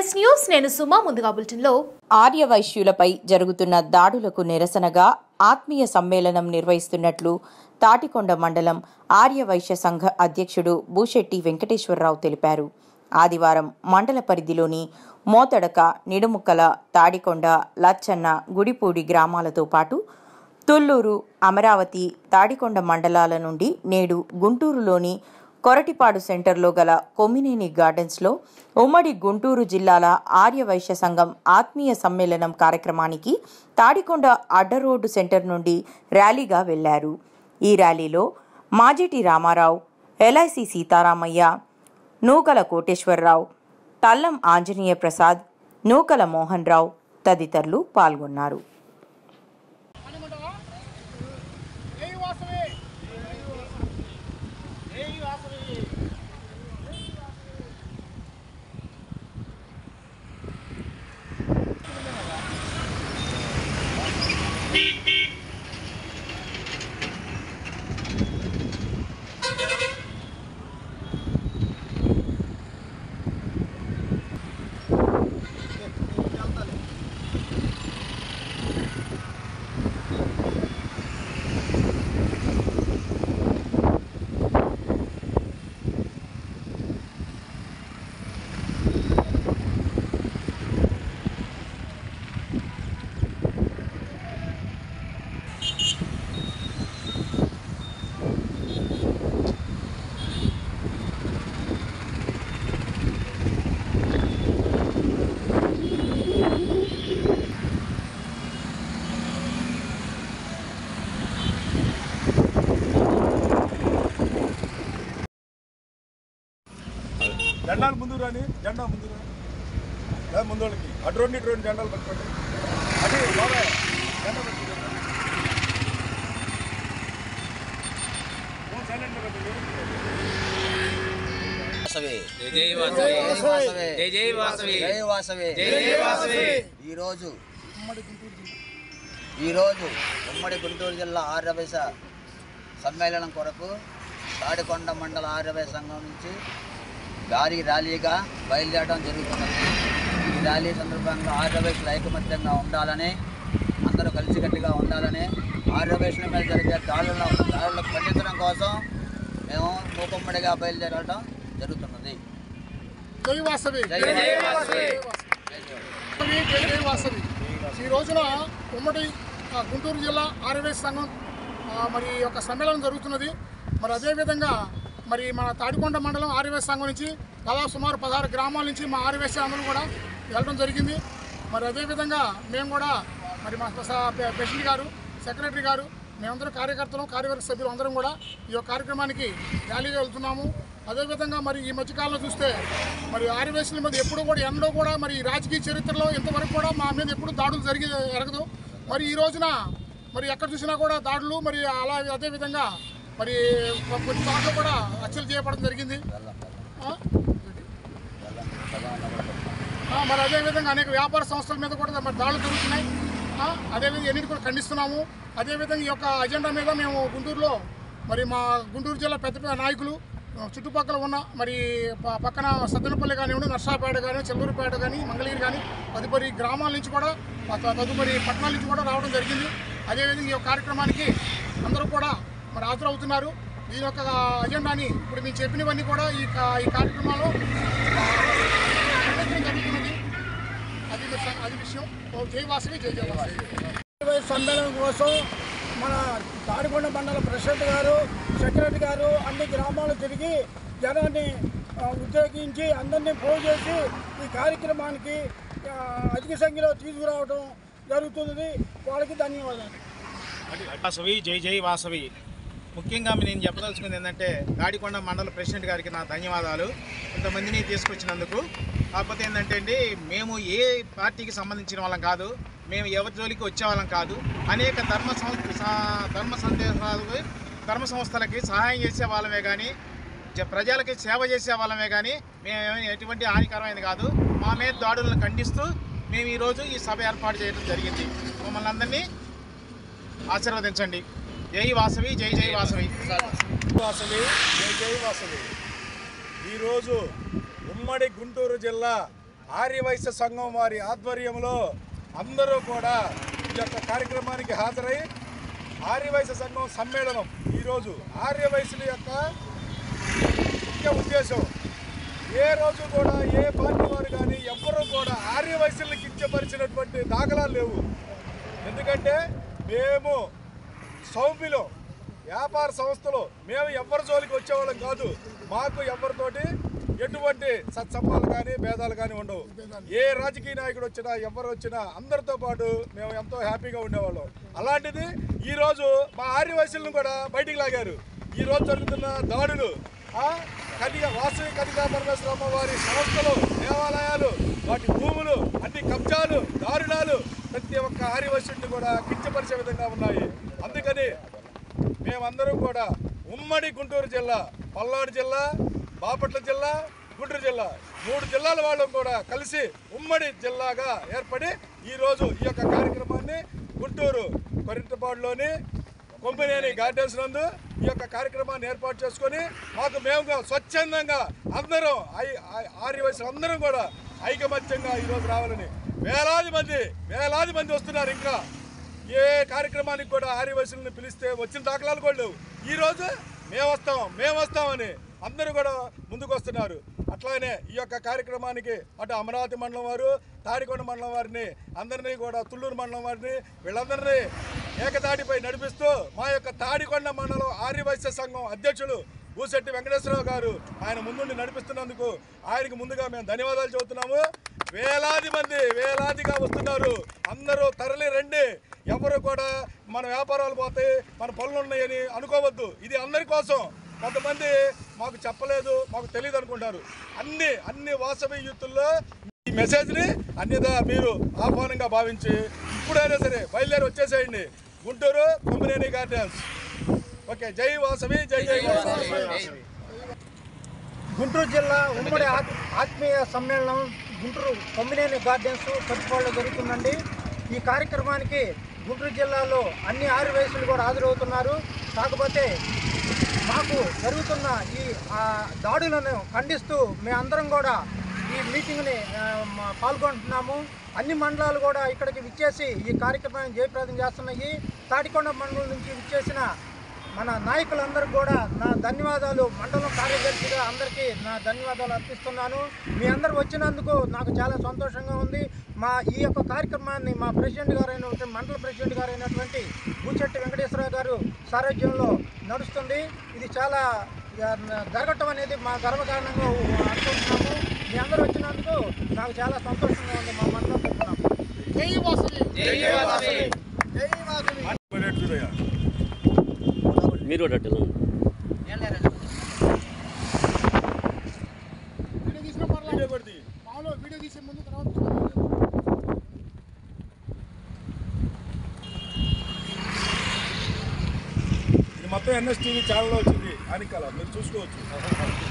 MS news నేను సుమా ముందుగా బులెటిన్లో ఆర్యవైశ్యులపై జరుగుతున్న దాడులకు నిరసనగా ఆత్మీయ సమ్మేళనం నిర్వహిస్తున్నట్లు తాటికొండ మండలం ఆర్యవైశ్య సంఘ అధ్యక్షుడు బూశెట్టి వెంకటేశ్వరరావు తెలిపారు. ఆదివారం మండల పరిధిలోని మోతడక, నిడుముక్కల, తాడికొండ, లచ్చన్న, గుడిపూడి గ్రామాలతో పాటు తుళ్లూరు, అమరావతి, తాడికొండ మండలాల నుండి నేడు గుంటూరులోని కొరటిపాడు సెంటర్లో గల కొమ్మినేని గార్డెన్స్లో ఉమ్మడి గుంటూరు జిల్లాల ఆర్యవైశ్య సంఘం ఆత్మీయ సమ్మేళనం కార్యక్రమానికి తాడికొండ అడ్డరోడ్డు సెంటర్ నుండి ర్యాలీగా వెళ్లారు. ఈ ర్యాలీలో మాజేటి రామారావు, ఎల్ఐసి సీతారామయ్య, నూకల కోటేశ్వరరావు, తల్లం ఆంజనేయ ప్రసాద్, నూకల మోహన్ రావు తదితరులు పాల్గొన్నారు. జెండాలు ముందు రాని, జెండా ముందు రా, ముందోళ్ళకి అటువంటి జెండాలు పట్టుకోండి. అది బాగా జెండా పట్టుకోండి. ఈరోజు ఉమ్మడి గుంటూరు జిల్లా ఆర్యవైశ్య సమ్మేళనం కొరకు తాడికొండ మండల ఆర్యవైశ్య సంఘం నుంచి భారీ ర్యాలీగా బయలుదేరడం జరుగుతున్నది. ఈ ర్యాలీ సందర్భంగా ఆర్యవైశ్యులు ఐకమత్యంగా ఉండాలని, అందరూ కలిసికట్టుగా ఉండాలని, ఆర్యవైశ్యుల మీద జరిగే దాడులకు ఖండించడం కోసం మేము మూకుమ్మడిగా బయలుదేరడం జరుగుతున్నది. ఈ రోజున ఉమ్మడి గుంటూరు జిల్లా ఆర్యవైశ్య సంఘం మరి ఒక సమ్మేళనం జరుగుతున్నది. మరి అదేవిధంగా మరి మన తాడికొండ మండలం ఆర్యవైశ్య సంఘం నుంచి దాదాపు సుమారు 16 గ్రామాల నుంచి మా ఆర్యవైశ్య అందరూ కూడా వెళ్ళడం జరిగింది. మరి అదేవిధంగా మేము కూడా మరి మా ప్రెసిడెంట్ గారు, సెక్రటరీ గారు, మేమందరం కార్యకర్తలు, కార్యవర్గ సభ్యులు అందరం కూడా ఈ యొక్క కార్యక్రమానికి ర్యాలీగా వెళ్తున్నాము. అదేవిధంగా మరి ఈ మధ్యకాలంలో చూస్తే మరి ఆర్యవైశ్యుల మీద ఎప్పుడూ కూడా ఎన్నడూ కూడా మరి రాజకీయ చరిత్రలో ఇంతవరకు కూడా మా మీద ఎప్పుడు దాడులు జరగదు. మరి ఈ రోజున మరి ఎక్కడ చూసినా కూడా దాడులు, మరి అలా అదేవిధంగా మరి కొన్ని చోట్ల కూడా హత్యలు చేయబడడం జరిగింది. మరి అదేవిధంగా అనేక వ్యాపార సంస్థల మీద కూడా మరి దాడులు జరుగుతున్నాయి. అదేవిధంగా ఎన్నిటి కూడా ఖండిస్తున్నాము. అదేవిధంగా ఈ యొక్క అజెండా మీద మేము గుంటూరులో మరి మా గుంటూరు జిల్లా పెద్ద నాయకులు, చుట్టుపక్కల ఉన్న మరి పక్కన సద్దనపల్లి కానివ్వండి, నర్సాపేట కానీ, చెల్లూరుపేట కానీ, మంగళగిరి కానీ తదుపరి గ్రామాల నుంచి కూడా, తదుపరి పట్టణాల నుంచి కూడా రావడం జరిగింది. అదేవిధంగా ఈ యొక్క కార్యక్రమానికి అందరూ కూడా మరి హాజరవుతున్నారు. దీని యొక్క అజెండాని ఇప్పుడు మేము చెప్పినవన్నీ కూడా ఈ కార్యక్రమంలో జరుగుతున్నది. అది విషయం. జై వాసవి, జై జై వాసవి. సమ్మేళనం కోసం మన తాడికొండ మండల ప్రెసిడెంట్ గారు, సెక్రటరీ గారు అన్ని గ్రామాలు తిరిగి జనాన్ని ఉద్యోగించి అందరినీ పోగు చేసి ఈ కార్యక్రమానికి అధిక సంఖ్యలో తీసుకురావడం జరుగుతున్నది. వాళ్ళకి ధన్యవాదాలు. వాసవి, జై జై వాసవి. ముఖ్యంగా నేను చెప్పదలుచుకుంది ఏంటంటే తాడికొండ మండల ప్రెసిడెంట్ గారికి నా ధన్యవాదాలు, ఇంతమందిని తీసుకొచ్చినందుకు. కాకపోతే ఏంటంటే అండి, మేము ఏ పార్టీకి సంబంధించిన వాళ్ళం కాదు, మేము ఎవరి జోలికి వచ్చేవాళ్ళం కాదు. అనేక ధర్మ సంస్థలకి సహాయం చేసే వాళ్ళమే కానీ, ప్రజలకి సేవ చేసే వాళ్ళమే కానీ మేము ఎటువంటి హానికరమైనది కాదు. మా మీద దాడులను ఖండిస్తూ మేము ఈరోజు ఈ సభ ఏర్పాటు చేయడం జరిగింది. మమ్మల్ని అందరినీ ఆశీర్వదించండి. జై వాసవి, జై జై వాసవి. వాసవి, జై జై వాసవి. ఈరోజు ఉమ్మడి గుంటూరు జిల్లా ఆర్యవైశ్య సంఘం వారి ఆధ్వర్యంలో అందరూ కూడా ఈ యొక్క కార్యక్రమానికి హాజరై ఆర్యవైశ్య సంఘం సమ్మేళనం ఈరోజు ఆర్యవైశ్యుల యొక్క ముఖ్య ఉద్దేశం ఏ రోజు కూడా ఏ పార్టీ వారు కానీ ఎవ్వరూ కూడా ఆర్యవైశ్యులను కించపరిచినటువంటి దాఖలాలు లేవు. ఎందుకంటే మేము సౌమ్యులు వ్యాపార సంస్థలు, మేము ఎవరి జోలికి వచ్చేవాళ్ళం కాదు. మాకు ఎవరితోటి ఎటువంటి సత్సంబాలు కానీ భేదాలు కానీ ఉండవు. ఏ రాజకీయ నాయకుడు వచ్చినా ఎవరు వచ్చినా అందరితో పాటు మేము ఎంతో హ్యాపీగా ఉండేవాళ్ళం. అలాంటిది ఈరోజు మా ఆర్యవైశ్యులను కూడా బయటికి లాగారు. ఈరోజు జరుగుతున్న దాడులు వాసవి కనికా పరమేశ్వరమ్మ వారి సంస్థలు, దేవాలయాలు, వాటి భూములు, అన్ని కబ్జాలు, దారుణాలు ప్రతి ఒక్క ఆర్యవైశ్యుడిని కూడా కించపరిచే విధంగా ఉన్నాయి. అందుకని మేమందరం కూడా ఉమ్మడి గుంటూరు జిల్లా, పల్నాడు జిల్లా, బాపట్ల జిల్లా, గుంటూరు జిల్లా 3 జిల్లాల వాళ్ళు కూడా కలిసి ఉమ్మడి జిల్లాగా ఏర్పడి ఈరోజు ఈ యొక్క కార్యక్రమాన్ని గుంటూరు కొరింటపాడులోని కొంపినేని గార్డెన్స్ నందు ఈ యొక్క కార్యక్రమాన్ని ఏర్పాటు చేసుకొని మాకు మేముగా స్వచ్ఛందంగా అందరం ఆర్యవైశ్యులు అందరం కూడా ఐకమత్యంగా ఈరోజు రావాలని వేలాది మంది వస్తున్నారు. ఇంకా ఏ కార్యక్రమానికి కూడా ఆర్యవైశ్యులను పిలిస్తే వచ్చిన దాఖలాలు కూడా లేవు. ఈరోజు మేము వస్తామని అందరూ కూడా ముందుకు వస్తున్నారు. అట్లానే ఈ యొక్క కార్యక్రమానికి అటు అమరావతి మండలం వారు, తాడికొండ మండలం వారిని అందరినీ కూడా, తుళ్ళూరు మండలం వారిని, వీళ్ళందరినీ ఏకతాటిపై నడిపిస్తూ మా యొక్క తాడికొండ మండలం ఆర్యవైశ్య సంఘం అధ్యక్షులు బూశెట్టి వెంకటేశ్వరరావు గారు ఆయన ముందుండి నడిపిస్తున్నందుకు ఆయనకు ముందుగా మేము ధన్యవాదాలు చెబుతున్నాము. వేలాదిగా వస్తున్నారు. అందరూ తరలి రండి. ఎవరు కూడా మన వ్యాపారాలు పోతాయి, మన పనులు ఉన్నాయని అనుకోవద్దు. ఇది అందరి కోసం. కొంతమంది మాకు చెప్పలేదు, మాకు తెలియదు అనుకుంటారు. అన్ని వాసవి యూత్ల్లో ఈ మెసేజ్ని అన్యదా మీరు ఆహ్వానంగా భావించి ఇప్పుడైనా సరే బయలుదేరి వచ్చేసేయండి. గుంటూరు కొంపినేని గార్డెన్స్. ఓకే, జై వాసవి, జై వాసవి. గుంటూరు జిల్లా ఉమ్మడి ఆత్మీయ సమ్మేళనం గుంటూరు కొంపినేని గార్డెన్స్ కొత్తపాడులో జరుగుతుందండి. ఈ కార్యక్రమానికి గుంటూరు జిల్లాలో అన్ని ఆర్యవైశ్యులు కూడా హాజరవుతున్నారు. కాకపోతే మాకు జరుగుతున్న ఈ దాడులను ఖండిస్తూ మేమందరం కూడా ఈ మీటింగ్ని పాల్గొంటున్నాము. అన్ని మండలాలు కూడా ఇక్కడికి విచ్చేసి ఈ కార్యక్రమాన్ని జయప్రదం చేస్తున్నాయి. తాడికొండ మండలం నుంచి విచ్చేసిన మన నాయకులందరికీ కూడా నా ధన్యవాదాలు. మండలం కార్యదర్శిగా అందరికీ నా ధన్యవాదాలు అర్పిస్తున్నాను. మీ అందరు వచ్చినందుకు నాకు చాలా సంతోషంగా ఉంది. ఈ యొక్క కార్యక్రమాన్ని మా ప్రెసిడెంట్ గారైనటువంటి మండల ప్రెసిడెంట్ గారైనటువంటి బూశెట్టి వెంకటేశ్వరరావు గారు సారథ్యంలో నడుస్తుంది. ఇది చాలా జరగటం అనేది మా గర్వకారణంగా అనుకుంటున్నాము. మీ అందరూ వచ్చినందుకు నాకు చాలా సంతోషంగా ఉంది. మా మండలం పెడుతున్నాము. జై వాసవి, జై వాసవి, జై వాసవి. మీరు వీడియో తీసిన మామూలు వీడియో తీసే ముందు తర్వాత ఇది మొత్తం NSTV ఛానల్లో వచ్చింది. అనికల మీరు చూసుకోవచ్చు.